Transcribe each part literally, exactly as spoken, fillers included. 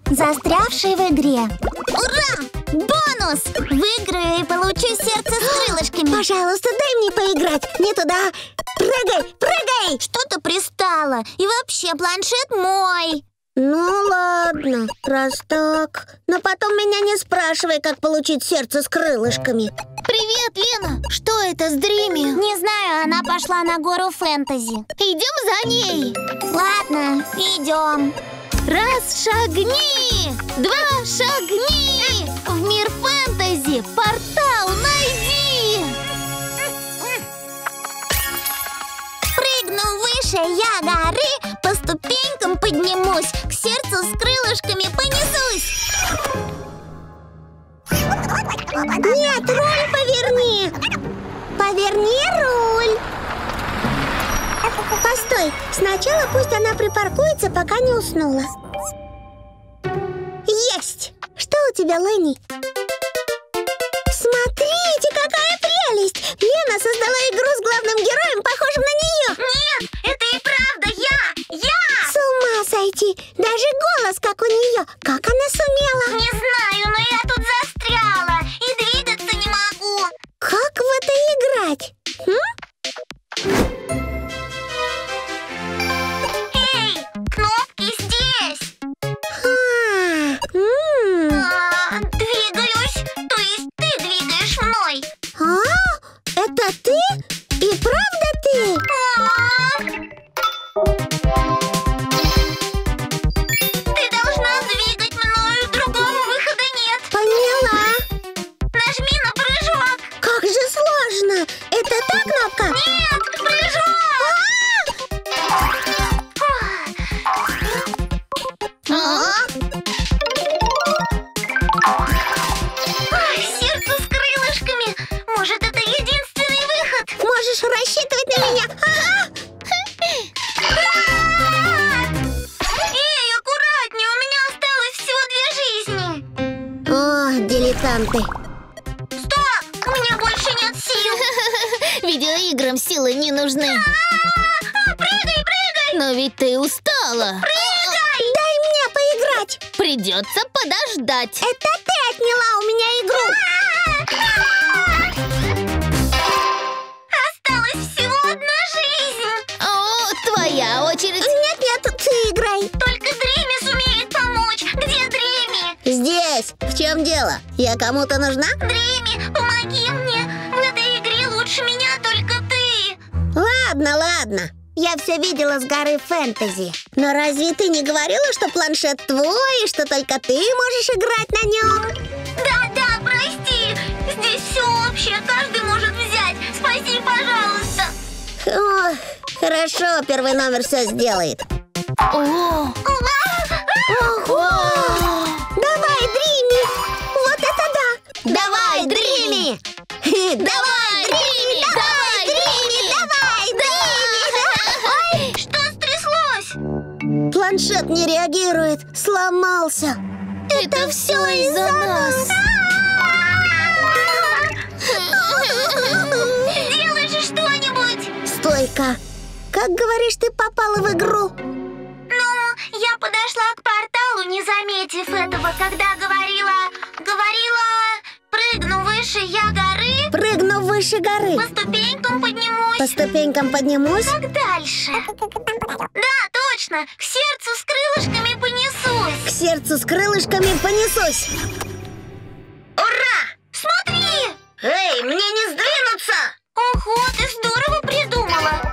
застрявший в игре. Ура! Бонус! Выиграю и получу сердце с крылышками. Пожалуйста, дай мне поиграть. Не туда. Прыгай, прыгай! Что ты пристала? И вообще, планшет мой. Ну ладно, раз так. Но потом меня не спрашивай, как получить сердце с крылышками. Привет, Лена! Что это с Дрими? Не знаю, она пошла на гору фэнтези. Идем за ней. Ладно, идем. Раз шагни, два шагни. В мир фэнтези портал найди. Прыгну выше я горы, по ступенькам поднимусь, к сердцу с крылышками понесусь. Нет, руль поверни. Поверни руль. Постой, сначала пусть она припаркуется, пока не уснула. Есть! Что у тебя, Ленни? Смотрите, какая прелесть! Лена создала игру с главным героем, похожим на нее. Нет, это и правда я! Я! С ума сойти! Даже голос, как у нее. Как она сумела? Не знаю, но я тут застряла и двигаться не могу. Как в это играть? М? Эй, кнопки здесь! А, м. А, двигаюсь, то есть ты двигаешь мной. А? Это ты? И правда ты? А! Ты должна двигать мною, другого выхода нет. Поняла. Нажми на прыжок. Как же сложно. Это та кнопка? Нет, прыжок! Ой, сердце с крылышками. Может, это единственный выход? Можешь рассчитывать на меня. Ага. Эй, аккуратнее, у меня осталось всего две жизни. О, дилетанты. Стоп, у меня больше нет сил. Видеоиграм силы не нужны. А, Прыгай, прыгай! Но ведь ты устала. Дай мне поиграть. Придется подождать. Это ты отняла у меня игру. Осталась всего одна жизнь. О, твоя очередь. Нет-нет, ты играй. Только Дрими сумеет помочь. Где Дрими? Здесь. В чем дело? Я кому-то нужна? Дрими, помоги мне. В этой игре лучше меня только ты. Ладно, ладно. Я все видела с горы фэнтези. Но разве ты не говорила, что планшет твой, и что только ты можешь играть на нем? Да-да, прости. Здесь все общее, каждый может взять. Спаси, пожалуйста. Ох, хорошо, первый номер все сделает. О, Ого! Давай, Дрими! Вот это да! Давай, Дрими! Давай, Дрими! Давай, Дрими! Давай, Дрими! Ой, что стряслось? Планшет не реагирует, сломался. это все из-за нас. Сделай же что-нибудь! Стойка! Как говоришь, ты попала в игру? Ну, я подошла к порталу, не заметив этого, когда говорила... Говорила... Прыгну выше я горы, Прыгну выше горы. по ступенькам поднимусь. По ступенькам поднимусь. Как дальше? Да, точно! К сердцу с крылышками К понесусь. сердцу с крылышками понесусь. Ура! Смотри! Эй, мне не сдвинуться! Ого, ты здорово придумала!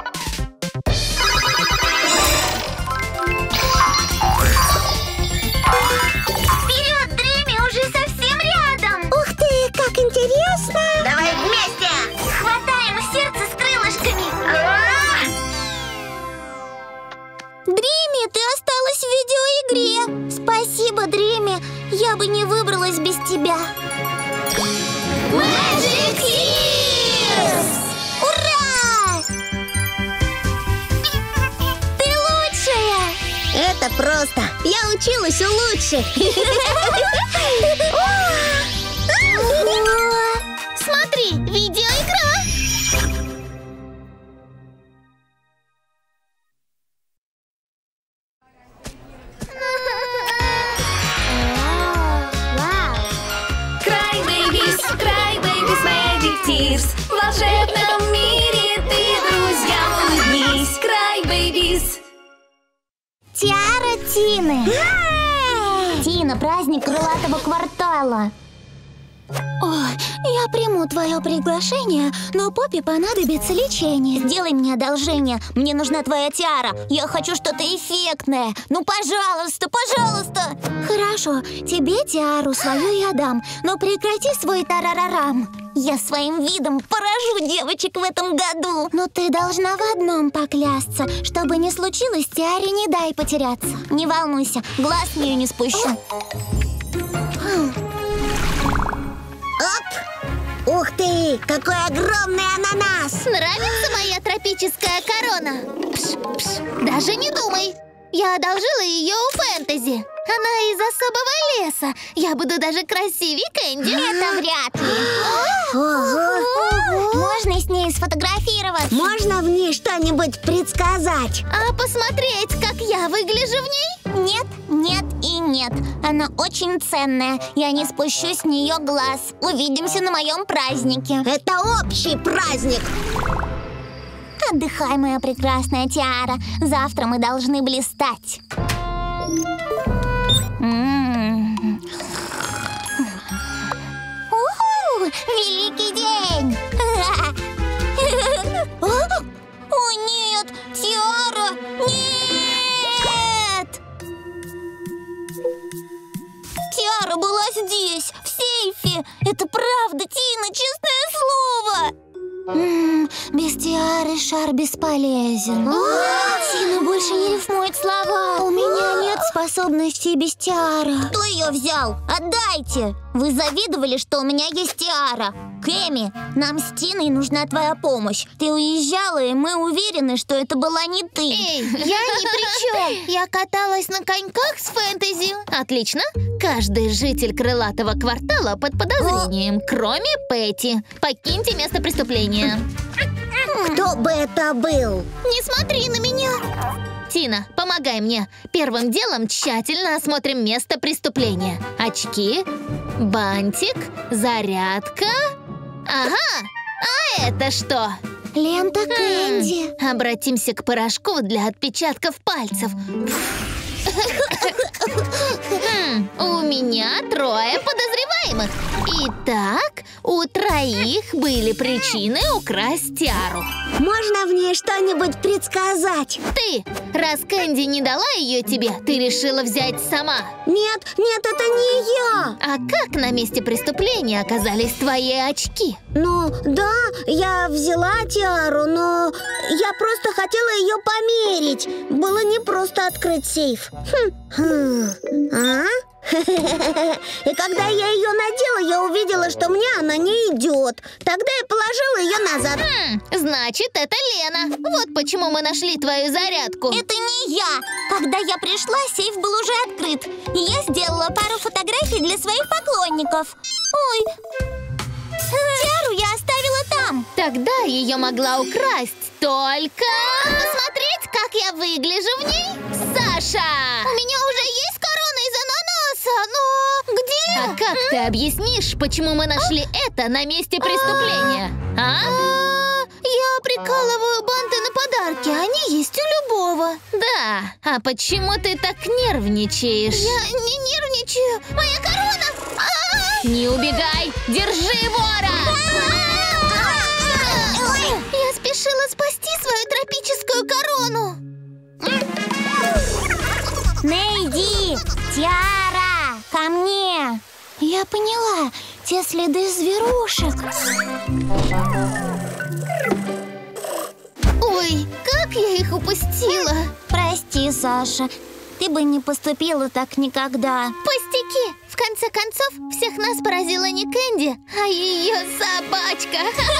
Вперед, Дрими, уже совсем рядом! Ух ты, как интересно! Давай вместе! Хватаем сердце с крылышками! Дрими, ты осталась в видеоигре! Спасибо, Дрими! Я бы не выбралась без тебя! Magic Tears! Ура! Ты лучшая! Это просто. Я училась у лучших. Смотри, видеоигра. на праздник крылатого квартала. Ой, я приму твое приглашение, но Поппи понадобится лечение. Сделай мне одолжение, мне нужна твоя тиара. Я хочу что-то эффектное. Ну, пожалуйста, пожалуйста. Хорошо, тебе тиару свою я дам, но прекрати свой тарарарам. Я своим видом поражу девочек в этом году. Но ты должна в одном поклясться. Чтобы не случилось, тиаре не дай потеряться. Не волнуйся, глаз с нее не спущу. Оп! Ух ты! Какой огромный ананас! Нравится моя тропическая корона? Пш, пш, даже не думай. Я одолжила ее у Фэнтези. Она из особого леса. Я буду даже красивее Кэнди. Это вряд ли. Ого! Можно с ней сфотографироваться? Можно в ней что-нибудь предсказать? А посмотреть, как я выгляжу в ней? Нет, нет и нет. Она очень ценная. Я не спущу с нее глаз. Увидимся на моем празднике. Это общий праздник! Отдыхай, моя прекрасная тиара. Завтра мы должны блистать. М-м-м. Уху! Великий день! О, нет! Тиара! Нет! Тиара была здесь, в сейфе. Это правда, Тина, честное слово. М-м, без тиары шар бесполезен. Тина больше не рифмует слова. У меня нет способностей без тиары. Кто ее взял? Отдайте! Вы завидовали, что у меня есть тиара. Кэми, нам с Тиной нужна твоя помощь. Ты уезжала, и мы уверены, что это была не ты. Эй, я ни при чем. Я каталась на коньках с Фэнтези. Отлично. Каждый житель крылатого квартала под подозрением, кроме Пэтти. Покиньте место преступления. Кто бы это был? Не смотри на меня. Тина, помогай мне. Первым делом тщательно осмотрим место преступления. Очки, бантик, зарядка. Ага, а это что? Лента Кэнди. Хм, обратимся к порошку для отпечатков пальцев. Хм, у меня трое подозреваемых. Итак, у троих были причины украсть тиару. Можно в ней что-нибудь предсказать? Ты, раз Кэнди не дала ее тебе, ты решила взять сама. Нет, нет, это не я. А как на месте преступления оказались твои очки? Ну, да, я взяла тиару, но я просто хотела ее померить. Было не просто открыть сейф. Хм. Хм. А? И когда я ее надела, я увидела, что мне она не идет. Тогда я положила ее назад. Хм, значит, это Лена. Вот почему мы нашли твою зарядку. Это не я. Когда я пришла, сейф был уже открыт. И я сделала пару фотографий для своих поклонников. Ой, тиару я оставила там. Тогда ее могла украсть только... Посмотреть, как я выгляжу в ней? Саша! У меня уже есть корона из ананаса, но где? А как ты объяснишь, почему мы нашли это на месте преступления? А? Я прикалываю банты на подарки, они есть у любого. Да, а почему ты так нервничаешь? Я не нервничаю, моя корона! Не убегай, держи вора! Я спешила спасти свою тропическую корону. Нейди, тиара, ко мне. Я поняла, те следы зверушек. Ой, как я их упустила. Прости, Саша, ты бы не поступила так никогда. Пустяки. В конце концов, всех нас поразила не Кэнди, а ее собачка.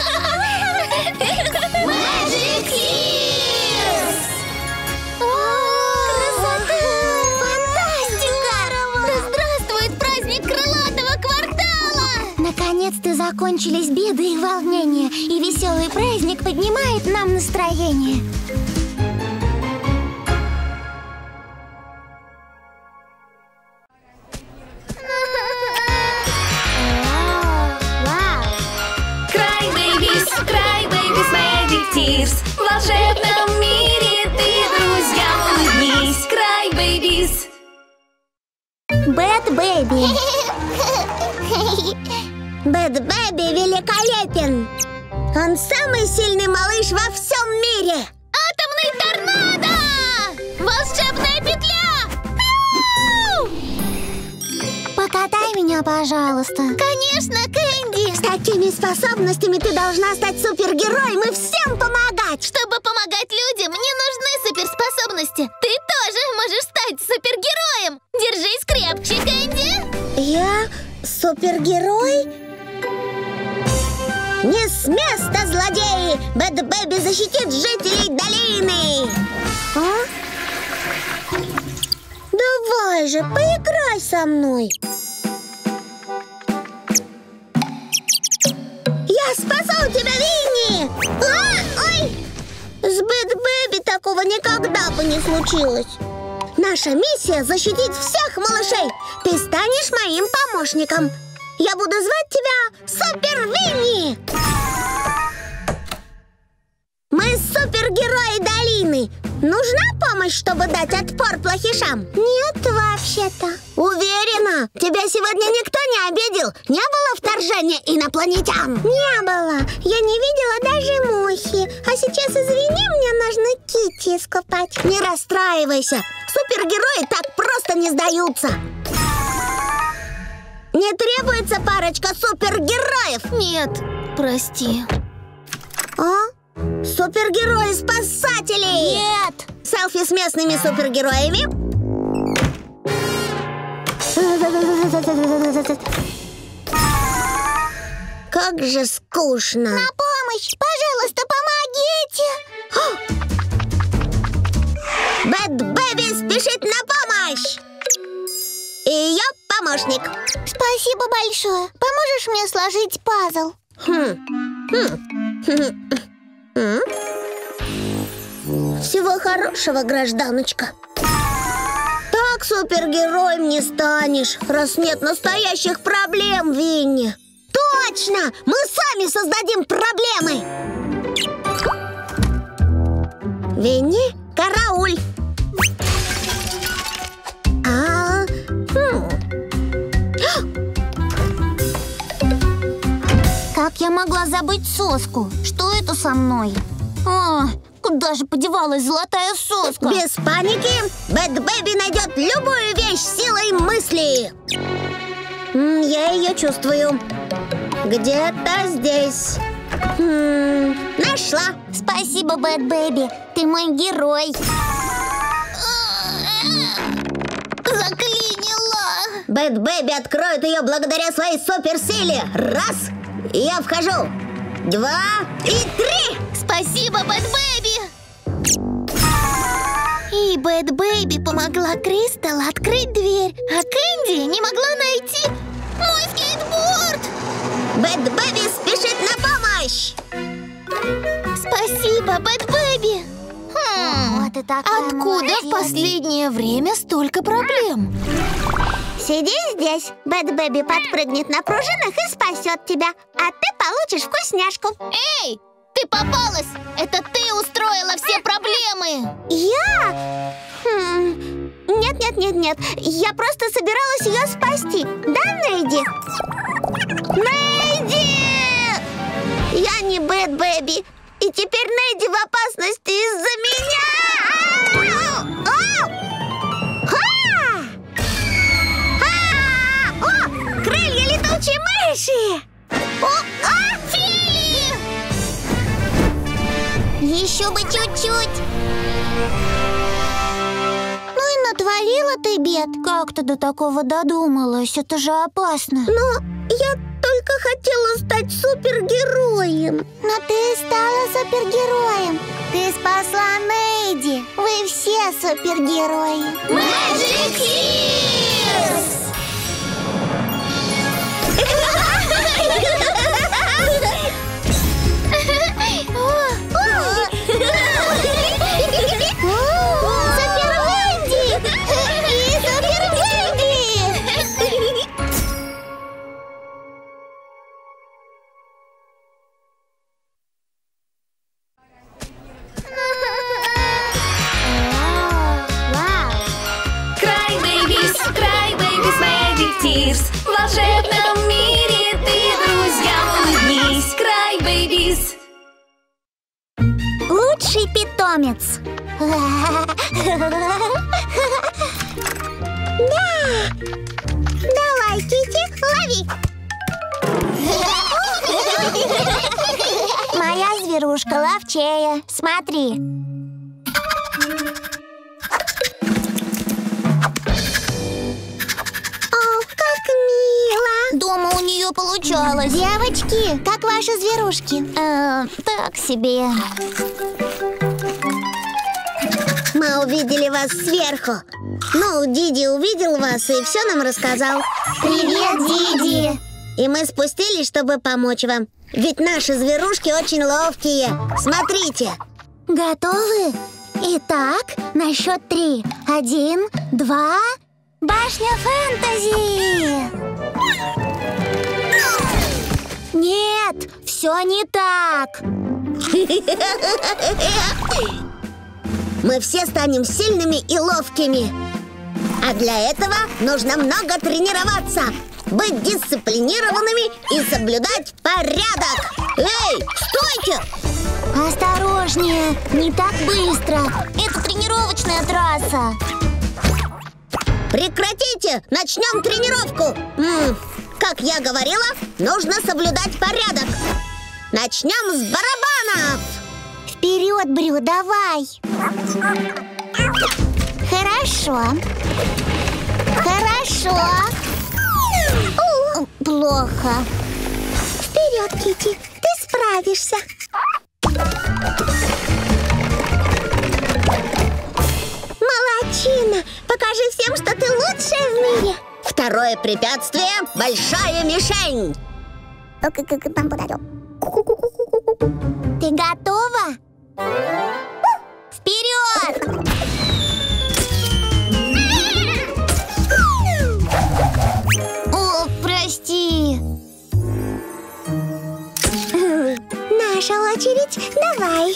Magic Kiss! Красота! Фантастика! Да здравствует праздник крылатого квартала! Наконец-то закончились беды и волнения, и веселый праздник поднимает нам настроение. Crybabies, Crybabies, Magic Tears. В волшебном мире ты, друзьям, улыбнись. Crybabies. Бэд Бэби. Бэд Бэби великолепен. Он самый сильный малыш во всем мире. Атомный торнадо! Волшебная петля! Покатай меня, пожалуйста. Конечно, Кэнди! С такими способностями ты должна стать супергероем и всем помогать. Чтобы помогать людям, не нужны суперспособности. Ты тоже можешь стать супергероем. Держись крепче, Кэнди! Я супергерой? Не с места, злодеи! Бэд Бэби защитит жителей долины! А? Давай же, поиграй со мной! Я спасу тебя, Винни! А, ой! С Бэд Бэби такого никогда бы не случилось. Наша миссия — защитить всех малышей. Ты станешь моим помощником. Я буду звать тебя Супер Винни. Мы супергерои долины. Нужна помощь, чтобы дать отпор плохишам? Нет, вообще-то. Уверена, тебя сегодня никто не обидел? Не было вторжения инопланетян? Не было. Я не видела даже мухи. А сейчас, извини, мне нужно Китти искупать. Не расстраивайся. Супергерои так просто не сдаются. Не требуется парочка супергероев? Нет, прости. А? Супергерои-спасатели! Нет! Селфи с местными супергероями. Как же скучно. На помощь! Пожалуйста, помогите! Бэд Бэби спешит на помощь! И ее помощник. Спасибо большое. Поможешь мне сложить пазл? Хм. Хм. Хм. Всего хорошего, гражданочка. Так супергероем не станешь, раз нет настоящих проблем, Винни. Точно! Мы сами создадим проблемы! Винни, карауль! А, хм. Как я могла забыть соску? Что это со мной? О, куда же подевалась золотая соска? Без паники, Бэд Бэби найдет любую вещь силой мысли. М, Я ее чувствую. Где-то здесь. М, Нашла. Спасибо, Бэд Бэби. Ты мой герой. Заклинила! Бэд Бэби откроет ее благодаря своей суперсиле. Раз. И я вхожу. Два и три. Спасибо, Бэд Бэби! И Бэд Бэби помогла Кристал открыть дверь, а Кэнди не могла найти мой скейтборд! Бэд Бэби спешит на помощь. Спасибо, Бэд Бэби! Хм, Вот и такая откуда в молодец. последнее время столько проблем? Сиди здесь. Бэд Бэби подпрыгнет на пружинах и спасет тебя. А ты получишь вкусняшку. Эй, ты попалась! Это ты устроила все проблемы! Я? Хм. Нет, нет, нет, нет. Я просто собиралась ее спасти. Да, Нейди? Нейди! Я не Бэд Бэби. И теперь Нейди в опасности из-за меня. Ау! Ха! А! О, крылья летучей мыши! О, а! Фи! Еще бы чуть-чуть. Ну и натворила ты бед. Как ты до такого додумалась? Это же опасно. Но я только хотела стать супергероем. Но ты стала супергероем. Ты спасла Нейди. Вы все супергерои. Magic Tears! Супер Венди! И Супер Венди! Cry Babies, Cry любимец. Да! Давай, Кити, лови! Моя зверушка ловчее. Смотри. О, как мило! Дома у нее получалось. Девочки, как ваши зверушки? Э, так себе. Мы увидели вас сверху. Ну, Диди увидел вас и все нам рассказал. Привет, Диди. И мы спустились, чтобы помочь вам. Ведь наши зверушки очень ловкие. Смотрите. Готовы? Итак, на счет три. Один, два. Башня фэнтези! Нет, все не так. Мы все станем сильными и ловкими. А для этого нужно много тренироваться, быть дисциплинированными и соблюдать порядок. Эй, стойте! Осторожнее, не так быстро. Это тренировочная трасса. Прекратите! Начнем тренировку! М-м, как я говорила, нужно соблюдать порядок. Начнем с барабанов! Вперед, Брю, давай! Хорошо. Хорошо. О, плохо. Вперед, Кити, ты справишься. Молодчина! Покажи всем, что ты лучшая в мире. Второе препятствие – большая мишень. Ты готова? Вперед! О, прости. Наша очередь, давай.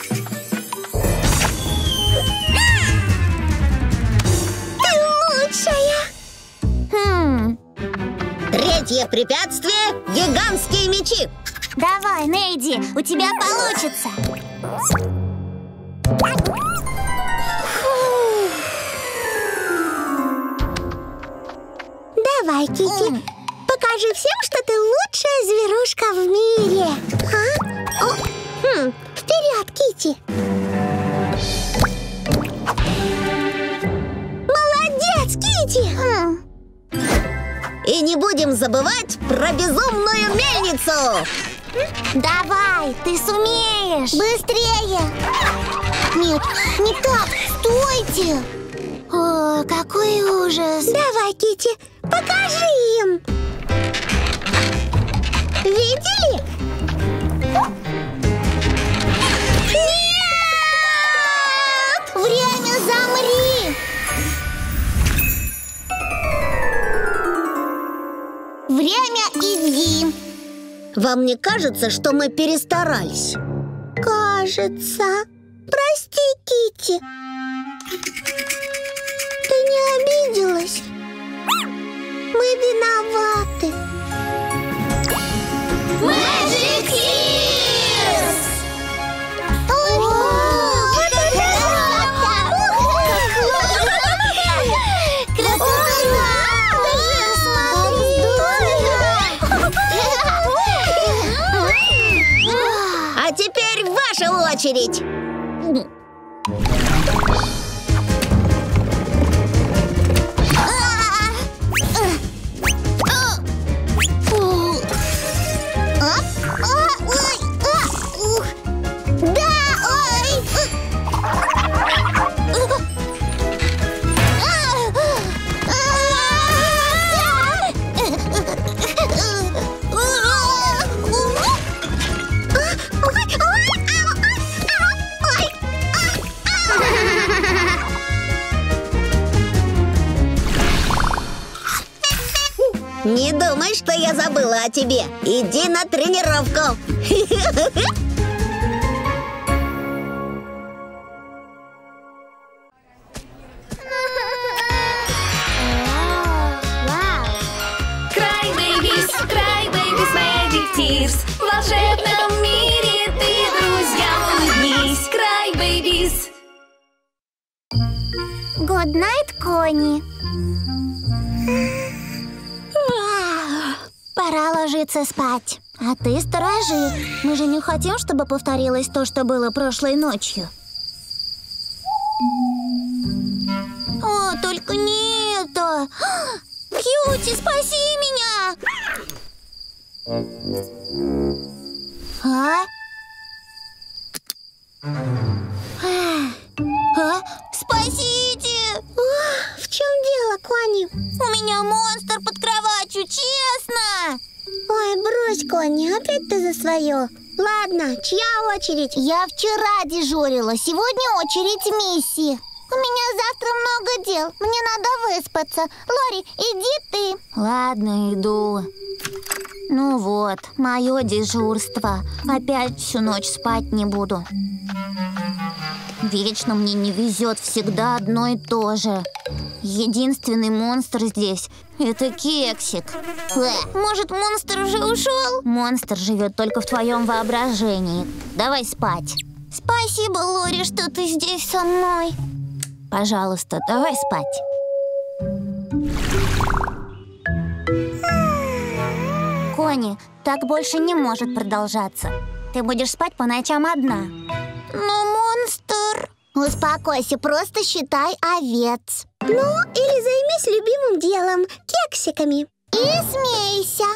Ты лучшая. Хм. Третье препятствие – гигантские мечи. Давай, Нейди, у тебя получится. Давай, Кити, покажи всем, что ты лучшая зверушка в мире. А? О, хм, вперед, Кити. Молодец, Кити. Хм. И не будем забывать про безумную мельницу. Давай, ты сумеешь. Быстрее. Нет, не так, стойте. О, какой ужас. Давай, Кити, покажи им. Видели? Нет! Время, замри. Время, иди. Вам не кажется, что мы перестарались? Кажется. Прости, Кити. Ты не обиделась? Мы виноваты. Magic Tears! А теперь ваша очередь. Не думай, что я забыла о тебе. Иди на тренировку. Crybabies, Crybabies, Magic Tears. В волшебном мире ты, друзья, улыбнись. Crybabies. Кони. Пора ложиться спать. А ты сторожи. Мы же не хотим, чтобы повторилось то, что было прошлой ночью. О, только не это. Кьюти, спаси меня! А? А? Спасите! О, в чем дело, Кони? У меня монстр под кроватью, честно! Ой, брось, Кони, опять ты за свое. Ладно, чья очередь? Я вчера дежурила, сегодня очередь Мисси. У меня завтра много дел, мне надо выспаться. Лори, иди ты. Ладно, иду. Ну вот, мое дежурство. Опять всю ночь спать не буду. Вечно мне не везет, всегда одно и то же. Единственный монстр здесь – это Кексик. Э, может, монстр уже ушел? Монстр живет только в твоем воображении. Давай спать. Спасибо, Лори, что ты здесь со мной. Пожалуйста, давай спать. Кони, так больше не может продолжаться. Ты будешь спать по ночам одна. Но монстр... Успокойся, просто считай овец. Ну, или займись любимым делом – кексиками. И смейся.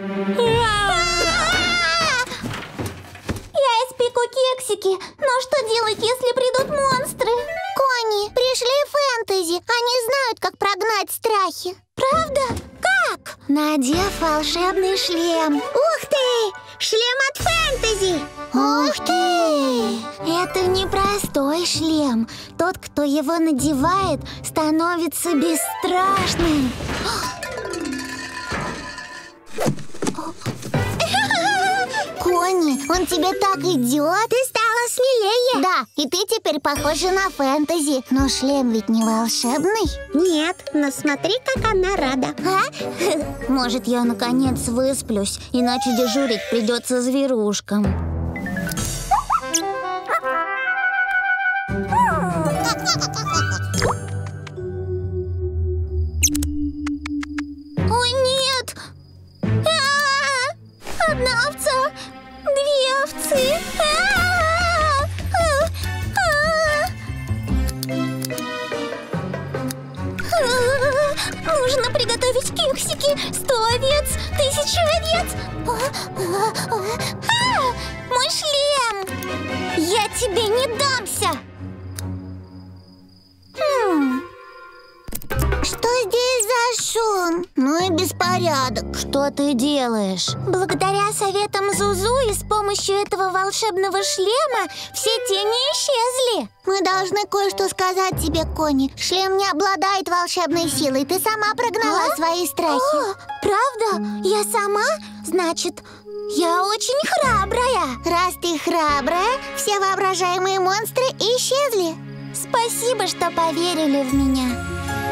Я испеку кексики, но что делать, если придут монстры? Кони, пришли фэнтези, они знают, как прогнать страхи. Правда? Как? Надев волшебный шлем. Ух ты! Шлем от фэнтези! Ух ты! Это не простой шлем. Тот, кто его надевает, становится бесстрашным. Кони, он тебе так идет. Ты стала смелее. Да, и ты теперь похожа на фэнтези. Но шлем ведь не волшебный. Нет, но смотри, как она рада. А? Может, я наконец высплюсь, иначе дежурить придется зверушкам. Ой, нет! А-а-а! Одна овца, две овцы. А-а-а! А-а-а! Нужно приготовить кексики. Сто овец, тысяча овец. А, мой шлем! Я тебе не дамся! Хм. Что здесь за шум? Ну и беспорядок. Что ты делаешь? Благодаря советам Зузу и с помощью этого волшебного шлема все тени исчезли. Мы должны кое-что сказать тебе, Кони. Шлем не обладает волшебной силой. Ты сама прогнала а? свои страхи. О, правда? Я сама? Значит, я очень храбрая. Раз ты храбрая, все воображаемые монстры исчезли. Спасибо, что поверили в меня.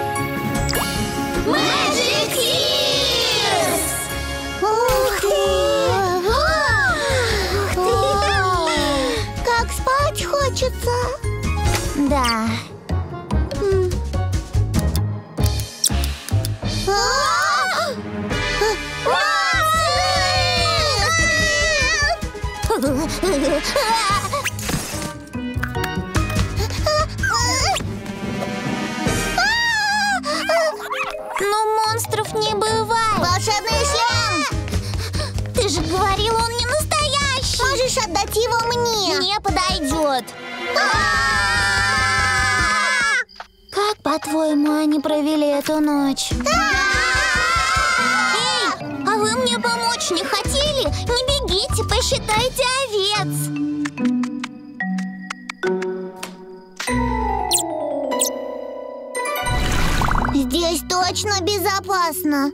Magic Tears! Ух ты! Ух ты! Как спать хочется! Да. Но монстров не бывает. Волшебный шлем! Ты же говорил, он не настоящий. Можешь отдать его мне. Не подойдет. Как, по-твоему, они провели эту ночь? Эй, а вы мне помочь не хотели? Не бегите, посчитайте овец. Здесь точно безопасно.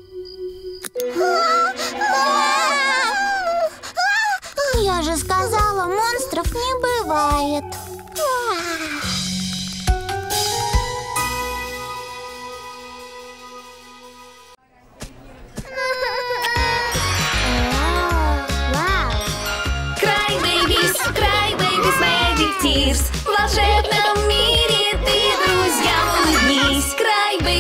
Я же сказала, монстров не бывает. Cry Babies, Cry Babies, Magic Tears. В волшебном мире ты, друзья, улыбнись. Cry Babies.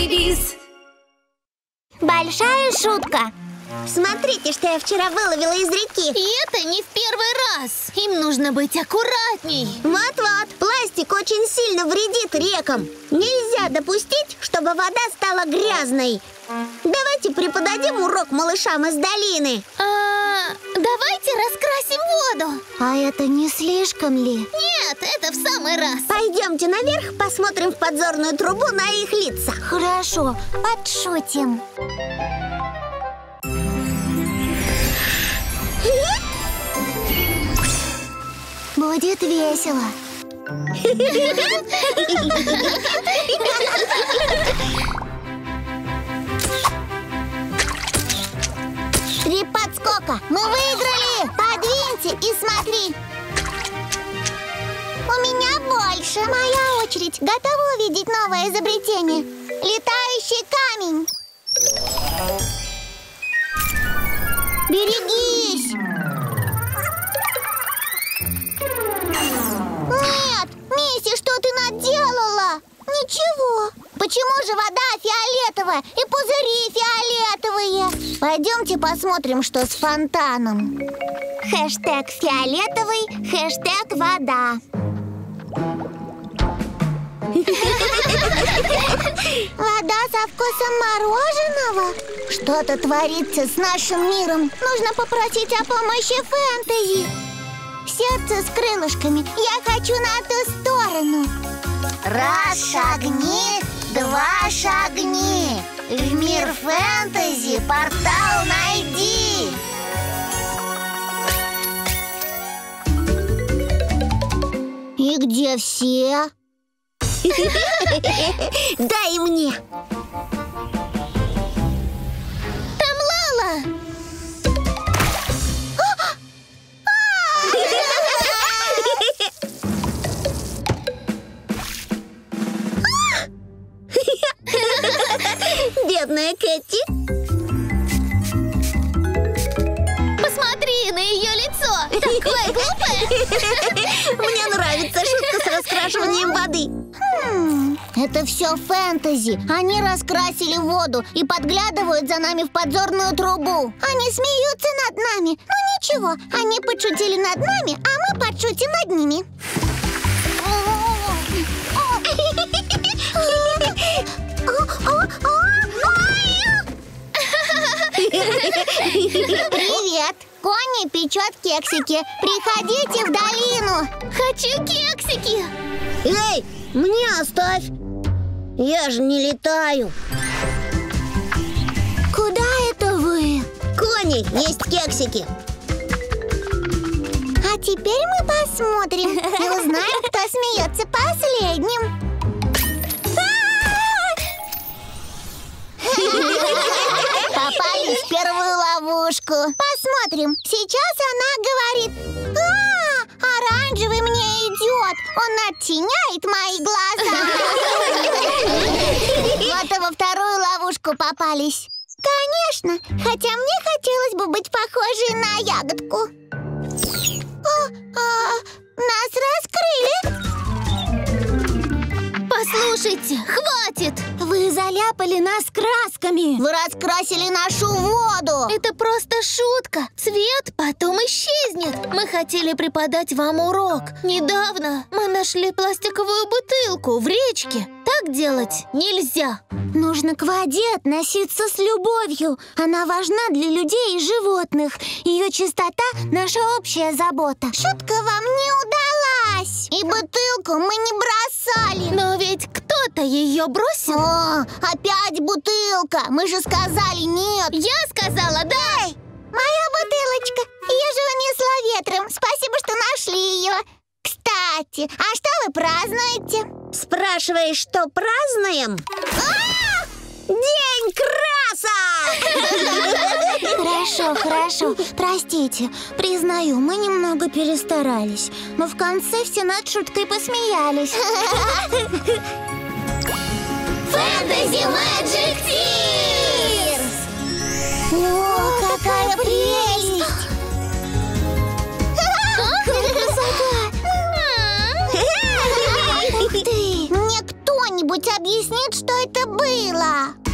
шутка. Смотрите, что я вчера выловила из реки. И это не в первый раз. Им нужно быть аккуратней. Вот-вот, пластик очень сильно вредит рекам. Нельзя допустить, чтобы вода стала грязной. Давайте преподадим урок малышам из долины. А, давайте раскрасим воду. А это не слишком ли? Нет, это в самый раз. Пойдемте наверх, посмотрим в подзорную трубу на их лица. Хорошо, подшутим. Будет весело. Три подскока. Мы выиграли. Подвиньте и смотри. У меня больше. Моя очередь. Готова увидеть новое изобретение? Летающий камень. Берегись. Нет, Мисси, что ты наделала? Ничего. Почему же вода фиолетовая и пузыри фиолетовые? Пойдемте посмотрим, что с фонтаном. Хэштег фиолетовый, хэштег вода. Вода со вкусом мороженого? Что-то творится с нашим миром. Нужно попросить о помощи фэнтези. Сердце с крылышками. Я хочу на ту сторону. Раз шагни, два шагни. В мир фэнтези портал найди. И где все? Дай мне. Там Лала. Бедная Кэти. Посмотри на ее лицо. Такое глупое. Мне нравится шутка с раскрашиванием воды. Хм, это все фэнтези. Они раскрасили воду и подглядывают за нами в подзорную трубу. Они смеются над нами. Но ничего, они подшутили над нами, а мы подшутим над ними. Привет! Конни печет кексики. Приходите в долину. Хочу кексики. Эй, мне оставь. Я же не летаю. Куда это вы? Конни, есть кексики. А теперь мы посмотрим и узнаем, кто смеется последним. Попали в первую ловушку. Посмотрим. Сейчас она говорит: а, оранжевый мне идет. Он оттеняет мои глаза. Вот и во вторую ловушку попались. Конечно, хотя мне хотелось бы быть похожей на ягодку. А, а, нас раскрыли. Послушайте, хватит. Вы заляпали нас красками. Вы раскрасили нашу воду. Это просто шутка. Цвет потом исчезнет. Мы хотели преподать вам урок. Недавно мы нашли пластиковую бутылку в речке. Так делать нельзя. Нужно к воде относиться с любовью. Она важна для людей и животных. Ее чистота – наша общая забота. Шутка вам не удалась. И бутылку мы не бросали. Но ведь кто-то ее бросил. О, опять бутылка. Мы же сказали нет. Я сказала да. Эй, моя бутылочка. Ее же унесла ветром. Спасибо, что нашли ее. Кстати, а что вы празднуете? Спрашиваешь, что празднуем? А! День красок! Хорошо, хорошо. Простите. Признаю, мы немного перестарались. Но в конце все над шуткой посмеялись. Фэнтези Мэджик Тирс! О, какая прелесть! Какая красота! Ух ты! Мне кто-нибудь объяснит, что это было?